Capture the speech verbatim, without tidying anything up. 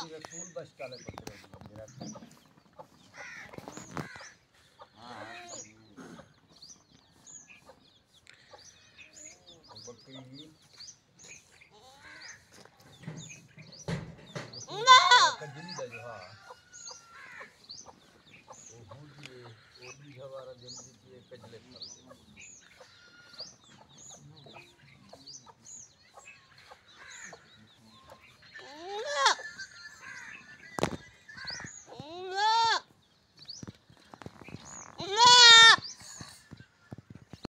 रसूल बस काले पत्थर मेरा हां बकरी ना कजली दा जो हां वो हुदी है वो भी हमारा जल्दी की कजले पर